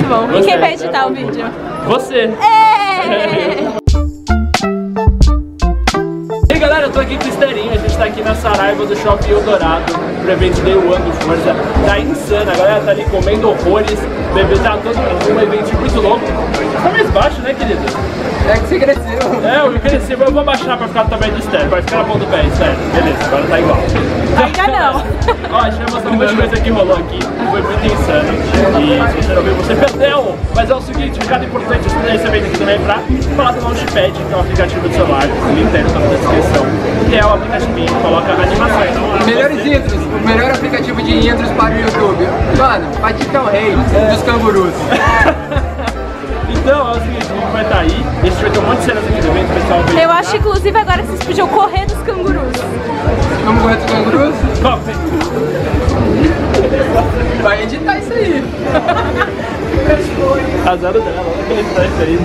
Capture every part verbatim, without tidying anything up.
bom. Gostei, e quem vai editar o vídeo? Você. É. E aí galera, eu tô aqui com o Esterinho, a gente tá aqui na Saraiva do Shopping Eldorado pro evento Day One do Forza. Tá insano, a galera tá ali comendo horrores, bebê, tá todo um evento muito louco. Tá mais baixo, né, querido? É que você cresceu. É, eu cresci, mas eu vou abaixar pra ficar do tamanho do Esther, vai ficar na ponta do pé, Esther. Beleza, agora tá igual. Ainda não. Ó, a gente vai mostrar muita coisa que rolou aqui, foi muito insano. E se você não viu, você perdeu! Mas é o seguinte, um recado importante nesse evento aqui também é pra falar do Launchpad, que é um aplicativo do celular, o Nintendo tá na descrição, que é o aplicativo que coloca animações. Melhores intros, o melhor aplicativo de intros para o YouTube. Mano, Patife é o rei dos cangurus. Então, é o seguinte, a gente vai estar aí, a gente vai ter um monte de cenas aqui do evento, o pessoal vai... Eu acho, inclusive, agora que vocês podiam correr dos cangurus. Vamos correr dos cangurus? Top! Vai editar isso aí. Azar dela, olha que ele tá isso aí.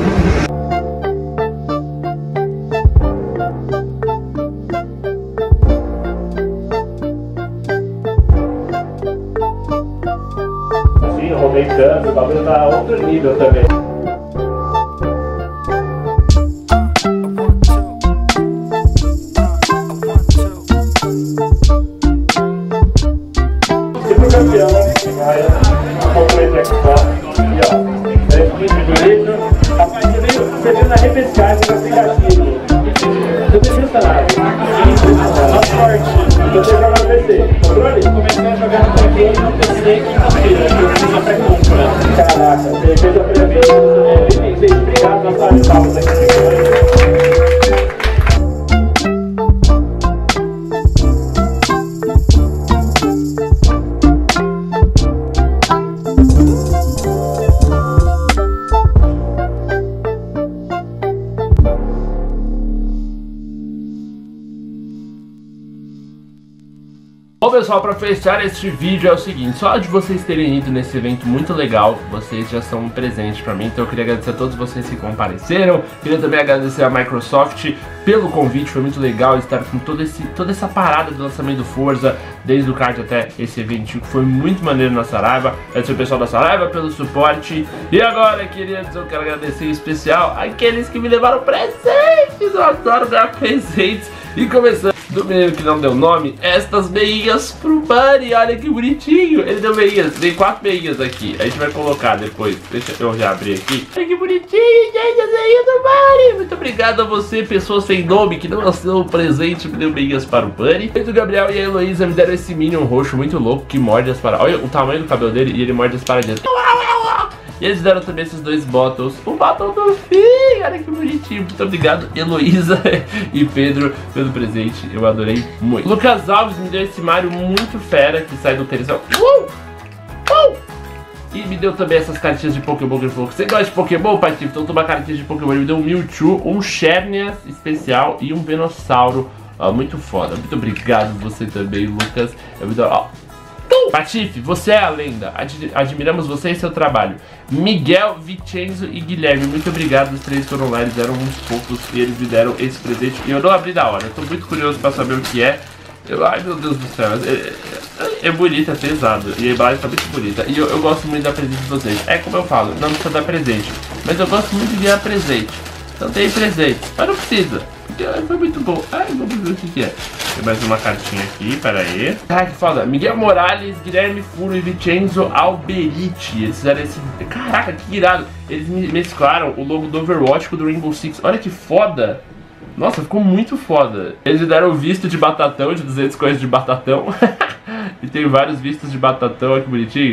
Sim, eu rodei tanto, o bagulho tá a outro nível também. E pro campeão, vai completar aqui só. E ó, é muito bonito. Rapaz, você viu, você viu na repescagem do aplicativo. Eu não sei nada. A sorte, você joga no P C. Controle? Comecei a jogar no P C no P C quinta-feira, que eu fiz a pré-compra. Caraca, você fez a pré-compra. Enfim, gente, obrigado por estar de palmas aqui. Bom pessoal, para fechar este vídeo é o seguinte, só de vocês terem ido nesse evento muito legal, vocês já são um presente para mim, então eu queria agradecer a todos vocês que compareceram, queria também agradecer a Microsoft pelo convite, foi muito legal estar com todo esse, toda essa parada do lançamento do Forza, desde o kart até esse eventinho que foi muito maneiro na Saraiva, agradecer o pessoal da Saraiva pelo suporte, e agora queridos, eu quero agradecer em especial aqueles que me levaram presentes, eu adoro dar presentes, e começando do menino que não deu nome, estas meinhas pro Bunny, olha que bonitinho, ele deu meinhas, tem quatro meinhas aqui, a gente vai colocar depois, deixa eu já abrir aqui, olha que bonitinho, gente, as meinhas do Bunny, muito obrigado a você, pessoa sem nome, que não lançou o presente, me deu meinhas para o Bunny, o Gabriel e a Heloísa me deram esse Minion roxo muito louco, que morde as paradas, olha o tamanho do cabelo dele, e ele morde as paradinhas. E eles deram também esses dois bottles. O bottle do fim, olha que bonitinho. Muito obrigado, Heloísa e Pedro, pelo presente. Eu adorei muito. Lucas Alves me deu esse Mario muito fera, que sai do tênis. Uh! Uh! E me deu também essas cartinhas de Pokémon que ele falou. Você gosta de Pokémon, Patife? Então toma cartinhas de Pokémon. Ele me deu um Mewtwo, um Xerneas especial e um Venossauro. Ó, muito foda. Muito obrigado você também, Lucas. Eu me dou... Ó. Patife, você é a lenda, Ad admiramos você e seu trabalho. Miguel, Vincenzo e Guilherme, muito obrigado, os três foram lá, eles deram uns poucos e eles me deram esse presente. E eu não abri da hora, eu tô muito curioso pra saber o que é. Eu, ai meu Deus do céu, é, é, é bonito, é pesado, e a embalagem tá muito bonita. E eu, eu gosto muito da presente de vocês, é como eu falo, não precisa dar presente, mas eu gosto muito de ganhar presente. Então tem presente, mas não precisa. Foi muito bom. Ai, vamos ver o que, que é. Tem mais uma cartinha aqui, pera aí. Ai, que foda. Miguel Morales, Guilherme Furo e Vincenzo Alberiti. Eles fizeram esse... Caraca, que irado. Eles mesclaram o logo do Overwatch com o do Rainbow Six. Olha que foda. Nossa, ficou muito foda. Eles me deram o visto de batatão, de duzentas coisas de batatão. E tem vários vistos de batatão. Olha que bonitinho.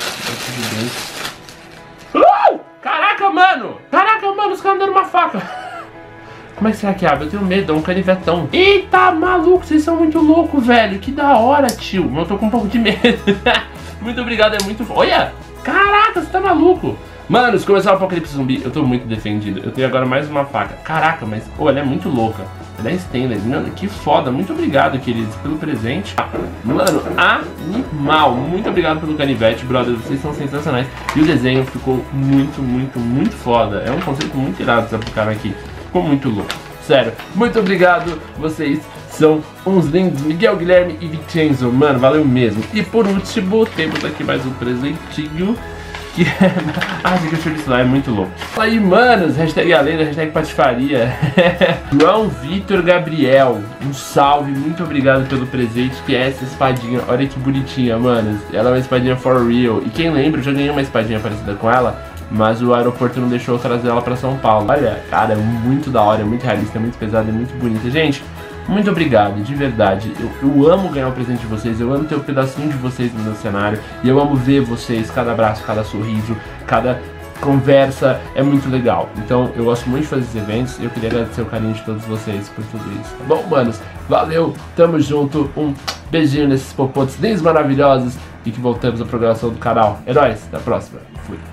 Uh! Caraca, mano. Caraca, mano, os caras me deram uma faca. Como é que será que abre? Eu tenho medo, é um canivetão. Eita, maluco, vocês são muito loucos, velho. Que da hora, tio. Mas eu tô com um pouco de medo. Muito obrigado, é muito... Olha, caraca, você tá maluco. Mano, se começar o apocalipse zumbi, eu tô muito defendido. Eu tenho agora mais uma faca. Caraca, mas, pô, ela é muito louca. Ela é stainless, mano, que foda. Muito obrigado, queridos, pelo presente. Mano, animal. Muito obrigado pelo canivete, brother. Vocês são sensacionais. E o desenho ficou muito, muito, muito foda. É um conceito muito irado que vocês aplicaram aqui. Ficou muito louco, sério, muito obrigado, vocês são uns lindos, Miguel, Guilherme e Vincenzo, mano, valeu mesmo. E por último, temos aqui mais um presentinho, que é... Ah, esse aqui é lá, é muito louco. Fala aí, manos, hashtag Alenda, hashtag Patifaria. João Vitor Gabriel, um salve, muito obrigado pelo presente, que é essa espadinha. Olha que bonitinha, manos. Ela é uma espadinha for real. E quem lembra, eu já ganhei uma espadinha parecida com ela, mas o aeroporto não deixou eu trazer ela pra São Paulo. Olha, cara, é muito da hora, é muito realista, é muito pesada, é muito bonita. Gente, muito obrigado, de verdade. Eu, eu amo ganhar um presente de vocês, eu amo ter um pedacinho de vocês no meu cenário, e eu amo ver vocês, cada abraço, cada sorriso, cada conversa, é muito legal. Então eu gosto muito de fazer esses eventos e eu queria agradecer o carinho de todos vocês por tudo isso, tá bom, manos? Valeu, tamo junto, um beijinho nesses popotes lindos, maravilhosos, e que voltamos à programação do canal. É nóis, até a próxima. Fui.